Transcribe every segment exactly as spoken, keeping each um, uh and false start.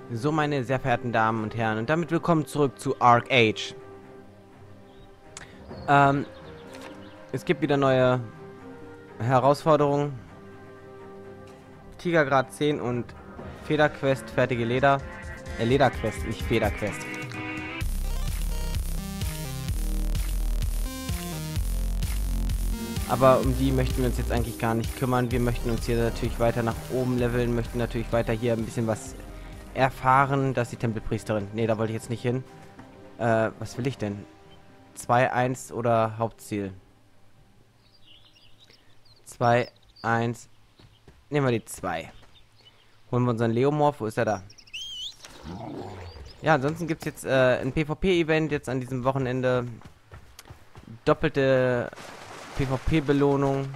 So, meine sehr verehrten Damen und Herren, und damit willkommen zurück zu Arc Age. Ähm, es gibt wieder neue Herausforderungen. Tigergrad zehn und Federquest, fertige Leder. Äh, Lederquest, nicht Federquest. Aber um die möchten wir uns jetzt eigentlich gar nicht kümmern. Wir möchten uns hier natürlich weiter nach oben leveln, möchten natürlich weiter hier ein bisschen was erfahren. Das ist die Tempelpriesterin. Ne, da wollte ich jetzt nicht hin. Äh, was will ich denn? zwei eins oder Hauptziel? zwei eins. Nehmen wir die zwei. Holen wir unseren Leomorph. Wo ist er da? Ja, ansonsten gibt es jetzt äh, ein PvP-Event jetzt an diesem Wochenende. Doppelte PvP-Belohnung.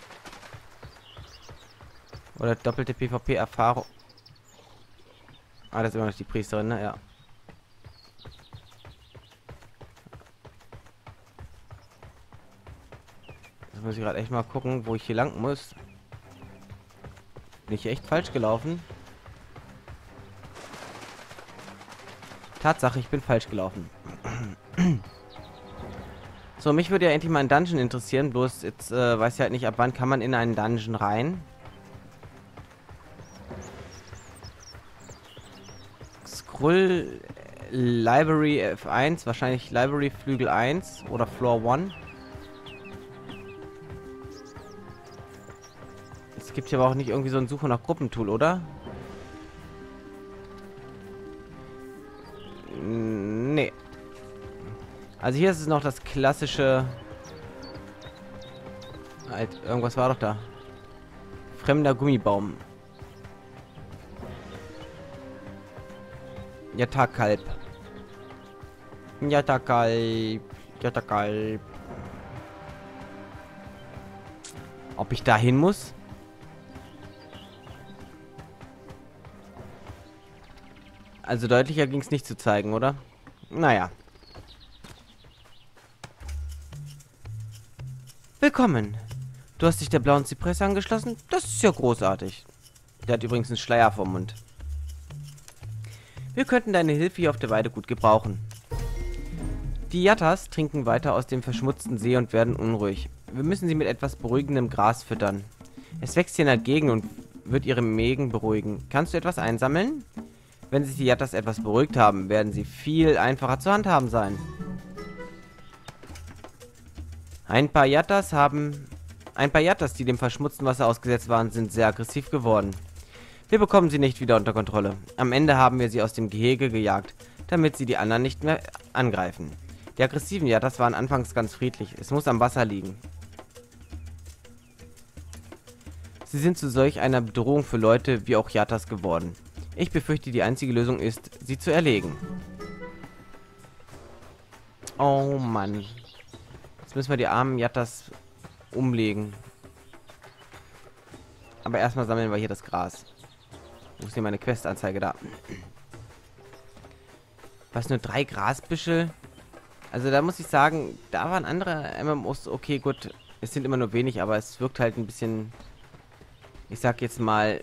Oder doppelte PvP-Erfahrung. Ah, das ist immer noch die Priesterin, ne? Ja. Jetzt muss ich gerade echt mal gucken, wo ich hier lang muss. Bin ich echt falsch gelaufen? Tatsache, ich bin falsch gelaufen. So, mich würde ja endlich mal ein Dungeon interessieren. Bloß jetzt äh, weiß ich halt nicht, ab wann kann man in einen Dungeon rein. Scroll Library F eins, wahrscheinlich Library Flügel eins oder Floor eins. Es gibt hier aber auch nicht irgendwie so ein Suche nach Gruppentool, oder? Nee. Also hier ist es noch das klassische... Halt, irgendwas war doch da. Fremder Gummibaum. Jatakalb. Jatakalb. Jatakalb. Ob ich da hin muss? Also deutlicher ging es nicht zu zeigen, oder? Naja. Willkommen. Du hast dich der blauen Zypresse angeschlossen? Das ist ja großartig. Der hat übrigens einen Schleier vom Mund. Wir könnten deine Hilfe hier auf der Weide gut gebrauchen. Die Yattas trinken weiter aus dem verschmutzten See und werden unruhig. Wir müssen sie mit etwas beruhigendem Gras füttern. Es wächst hier in der Gegend und wird ihre Mägen beruhigen. Kannst du etwas einsammeln? Wenn sich die Yattas etwas beruhigt haben, werden sie viel einfacher zu handhaben sein. Ein paar Yattas haben... Ein paar Yattas, die dem verschmutzten Wasser ausgesetzt waren, sind sehr aggressiv geworden. Wir bekommen sie nicht wieder unter Kontrolle. Am Ende haben wir sie aus dem Gehege gejagt, damit sie die anderen nicht mehr angreifen. Die aggressiven Yattas waren anfangs ganz friedlich. Es muss am Wasser liegen. Sie sind zu solch einer Bedrohung für Leute wie auch Yattas geworden. Ich befürchte, die einzige Lösung ist, sie zu erlegen. Oh Mann. Jetzt müssen wir die armen Yattas umlegen. Aber erstmal sammeln wir hier das Gras. Wo ist denn meine Questanzeige da? Was, nur drei Grasbüschel? Also da muss ich sagen, da waren andere M M Os, okay, gut. Es sind immer nur wenig, aber es wirkt halt ein bisschen, ich sag jetzt mal,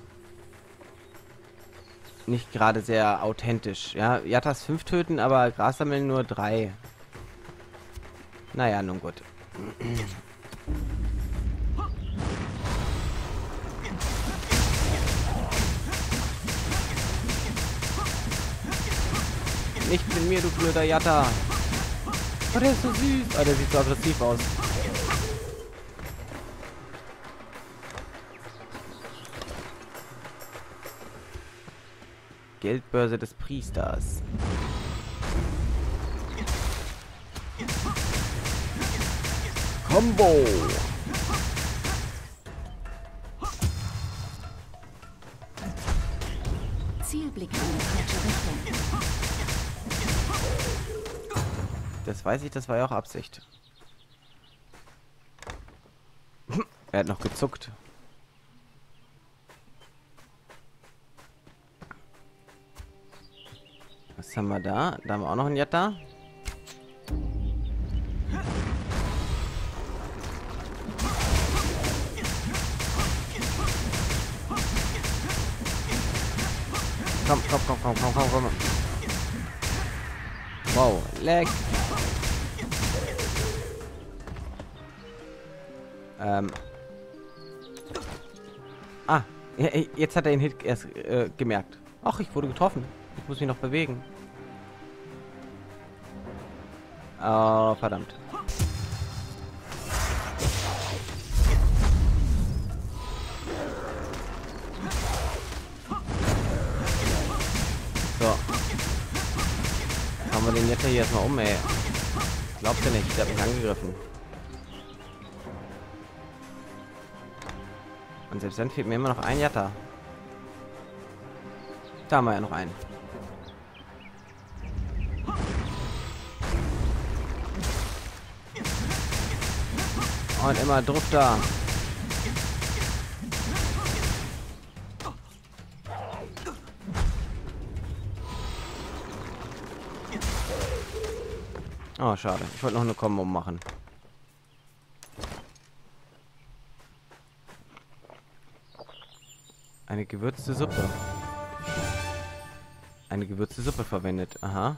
nicht gerade sehr authentisch. Ja, Yattas fünf töten, aber Gras sammeln nur drei. Naja, nun gut. Nicht mit mir, du blöder Yatta. Oh, der ist so süß. Oh, der sieht so aggressiv aus. Geldbörse des Priesters. Combo. Zielblick in die falsche Richtung. Das weiß ich, das war ja auch Absicht. Er hat noch gezuckt. Was haben wir da? Da haben wir auch noch einen Yatta. komm, komm, komm, komm, komm, komm, komm. Wow, leck. Ähm. Ah, jetzt hat er den Hit erst äh, gemerkt. Ach, ich wurde getroffen. Ich muss mich noch bewegen. Oh, verdammt. So. Haben wir den jetzt hier erstmal um, ey. Glaubt ihr nicht, der hat mich angegriffen. Und selbst dann fehlt mir immer noch ein Yatta. Da haben wir ja noch einen. Und immer Druck da. Oh, schade. Ich wollte noch eine Kombo machen. Eine gewürzte Suppe. Eine gewürzte Suppe verwendet. Aha.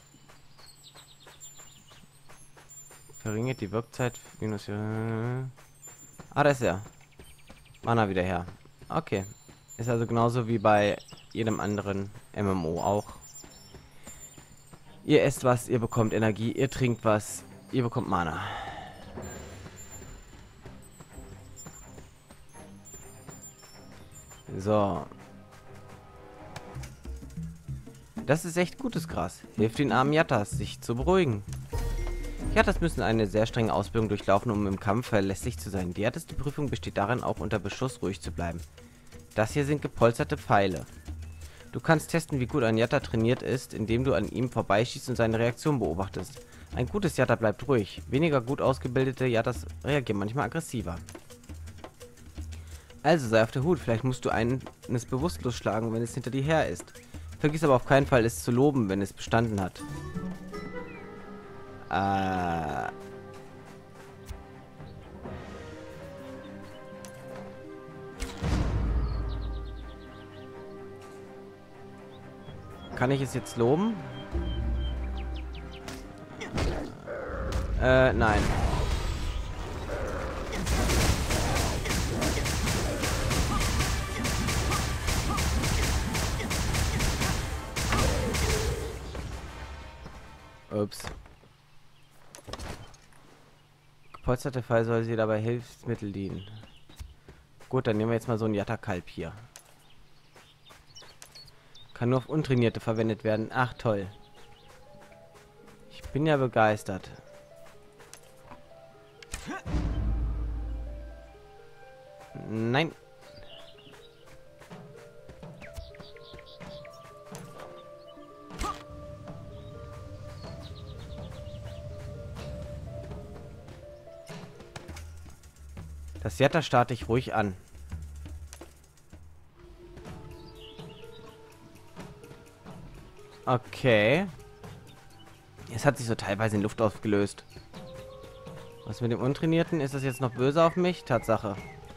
Verringert die Wirkzeit. Minus. Ah, da ist er. Mana wieder her. Okay. Ist also genauso wie bei jedem anderen M M O auch. Ihr esst was, ihr bekommt Energie, ihr trinkt was, ihr bekommt Mana. So. Das ist echt gutes Gras. Hilft den armen Yattas, sich zu beruhigen. Yattas müssen eine sehr strenge Ausbildung durchlaufen, um im Kampf verlässlich zu sein. Die härteste Prüfung besteht darin, auch unter Beschuss ruhig zu bleiben. Das hier sind gepolsterte Pfeile. Du kannst testen, wie gut ein Yatta trainiert ist, indem du an ihm vorbeischießt und seine Reaktion beobachtest. Ein gutes Yatta bleibt ruhig. Weniger gut ausgebildete Yattas reagieren manchmal aggressiver. Also sei auf der Hut. Vielleicht musst du eines bewusstlos schlagen, wenn es hinter dir her ist. Vergiss aber auf keinen Fall, es zu loben, wenn es bestanden hat. Äh... Kann ich es jetzt loben? Äh, nein. Ups. Gepolsterte Fall soll sie dabei Hilfsmittel dienen. Gut, dann nehmen wir jetzt mal so ein Yatta-Kalb hier. Kann nur auf Untrainierte verwendet werden. Ach, toll. Ich bin ja begeistert. Nein. Das Yatta starte ich ruhig an. Okay. Es hat sich so teilweise in Luft aufgelöst. Was mit dem Untrainierten? Ist das jetzt noch böse auf mich? Tatsache.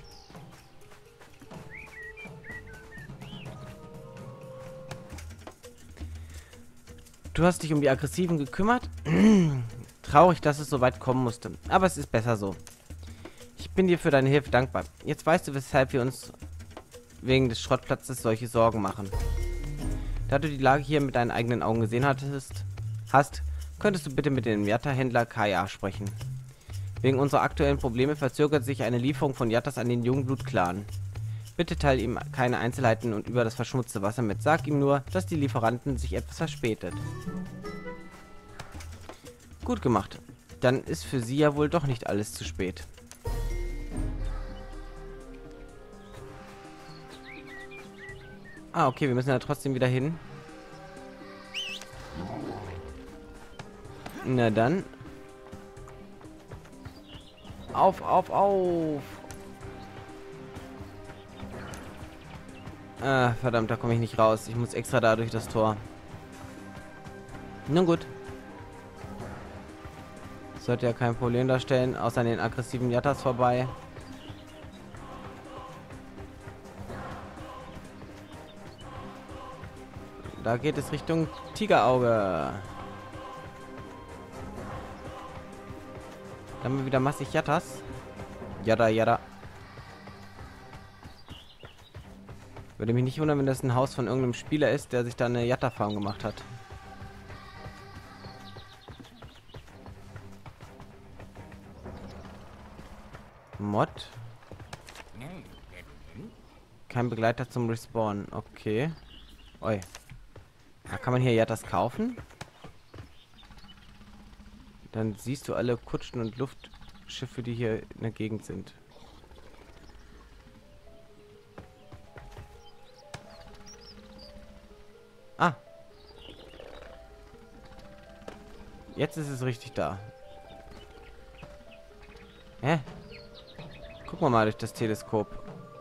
Du hast dich um die Aggressiven gekümmert? Traurig, dass es so weit kommen musste. Aber es ist besser so. Ich bin dir für deine Hilfe dankbar. Jetzt weißt du, weshalb wir uns wegen des Schrottplatzes solche Sorgen machen. Da du die Lage hier mit deinen eigenen Augen gesehen hattest, hast, könntest du bitte mit dem Yatta-Händler K A sprechen. Wegen unserer aktuellen Probleme verzögert sich eine Lieferung von Yattas an den Jungblut-Clan. Bitte teile ihm keine Einzelheiten und über das verschmutzte Wasser mit. Sag ihm nur, dass die Lieferanten sich etwas verspätet. Gut gemacht. Dann ist für sie ja wohl doch nicht alles zu spät. Ah, okay, wir müssen ja trotzdem wieder hin. Na dann. Auf, auf, auf. Ah, verdammt, da komme ich nicht raus. Ich muss extra da durch das Tor. Nun gut. Sollte ja kein Problem darstellen, außer an den aggressiven Yattas vorbei. Da geht es Richtung Tigerauge. Dann haben wir wieder massig Yattas. Yada, yada. Würde mich nicht wundern, wenn das ein Haus von irgendeinem Spieler ist, der sich da eine Yatta-Farm gemacht hat. Mod. Kein Begleiter zum Respawn. Okay. Oi. Da kann man hier Yattas kaufen. Dann siehst du alle Kutschen und Luftschiffe, die hier in der Gegend sind. Ah. Jetzt ist es richtig da. Hä? Gucken wir mal durch das Teleskop.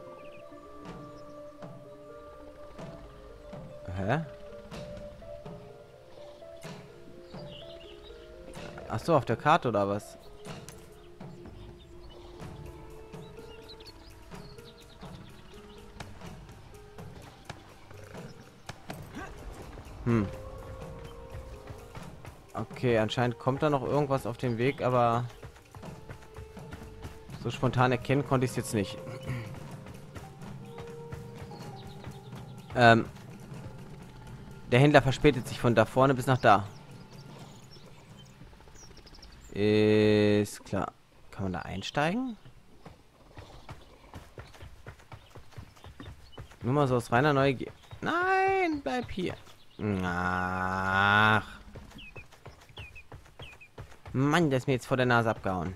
Hä? Ach so, auf der Karte oder was? Hm. Okay, anscheinend kommt da noch irgendwas auf dem Weg, aber so spontan erkennen konnte ich es jetzt nicht. Ähm, der Händler verspätet sich von da vorne bis nach da. Ist klar. Kann man da einsteigen? Nur mal so aus reiner Neugier. Nein, bleib hier. Ach. Mann, der ist mir jetzt vor der Nase abgehauen.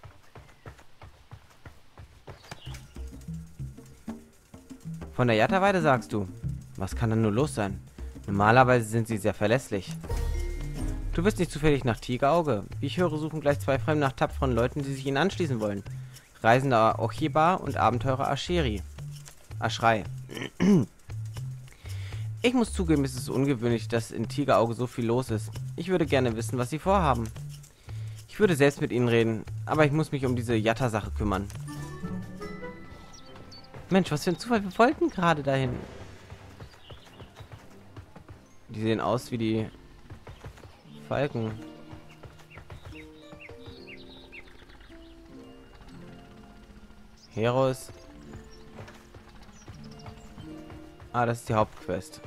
Von der Yatta-Weide sagst du? Was kann denn nur los sein? Normalerweise sind sie sehr verlässlich. Du bist nicht zufällig nach Tigerauge. Wie ich höre, suchen gleich zwei Fremde nach tapferen Leuten, die sich ihnen anschließen wollen. Reisender Ochiba und Abenteurer Asheri. Aschrei. Ich muss zugeben, es ist ungewöhnlich, dass in Tigerauge so viel los ist. Ich würde gerne wissen, was sie vorhaben. Ich würde selbst mit ihnen reden, aber ich muss mich um diese Yatta-Sache kümmern. Mensch, was für ein Zufall, wir wollten gerade dahin. Die sehen aus wie die Falken. Heros. Ah, das ist die Hauptquest.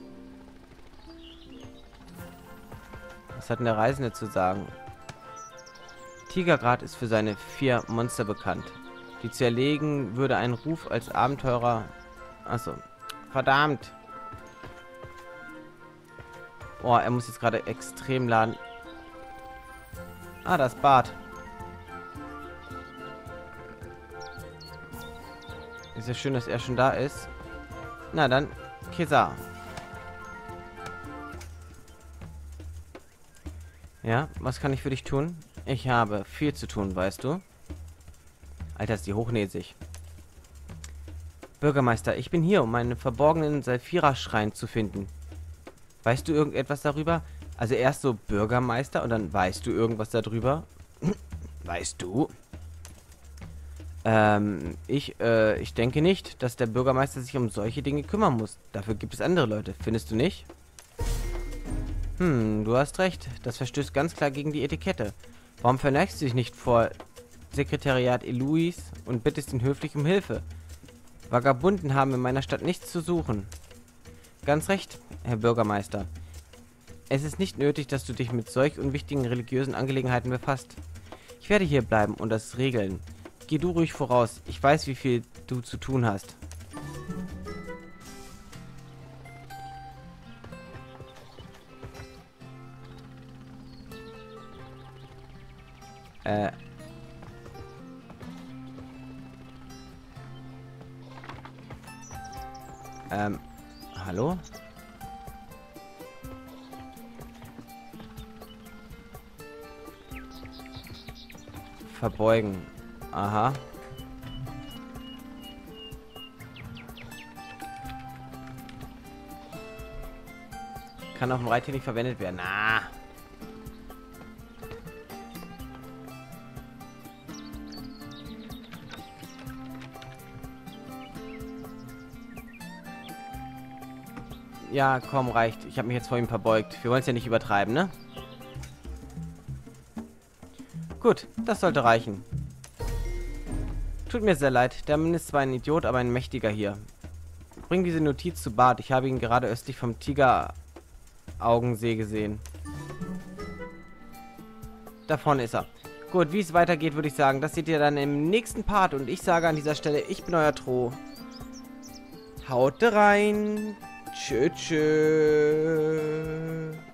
Was hat denn der Reisende zu sagen? Tigergrad ist für seine vier Monster bekannt. Die zu erlegen würde einen Ruf als Abenteurer... Achso. Verdammt. Oh, er muss jetzt gerade extrem laden. Ah, das Bad. Ist ja schön, dass er schon da ist. Na dann, Kesa. Ja, was kann ich für dich tun? Ich habe viel zu tun, weißt du? Alter, ist die hochnäsig. Bürgermeister, ich bin hier, um einen verborgenen Saphira-Schrein zu finden. Weißt du irgendetwas darüber? Also erst so Bürgermeister und dann weißt du irgendwas darüber? Weißt du? Ähm, ich, äh, ich denke nicht, dass der Bürgermeister sich um solche Dinge kümmern muss. Dafür gibt es andere Leute, findest du nicht? Hm, du hast recht. Das verstößt ganz klar gegen die Etikette. Warum verneigst du dich nicht vor Sekretariat Eloise und bittest ihn höflich um Hilfe? Vagabunden haben in meiner Stadt nichts zu suchen. Ganz recht, Herr Bürgermeister. Es ist nicht nötig, dass du dich mit solch unwichtigen religiösen Angelegenheiten befasst. Ich werde hier bleiben und das regeln. Geh du ruhig voraus. Ich weiß, wie viel du zu tun hast. Äh. Ähm. Hallo? Verbeugen. Aha. Kann auf dem Reittier nicht verwendet werden. Ah. Ja, komm, reicht. Ich habe mich jetzt vor ihm verbeugt. Wir wollen es ja nicht übertreiben, ne? Gut, das sollte reichen. Tut mir sehr leid. Der Mann ist zwar ein Idiot, aber ein mächtiger hier. Bring diese Notiz zu Bart. Ich habe ihn gerade östlich vom Tigeraugensee gesehen. Da vorne ist er. Gut, wie es weitergeht, würde ich sagen, das seht ihr dann im nächsten Part. Und ich sage an dieser Stelle, ich bin euer Tro. Haut rein. Tschö, tschö.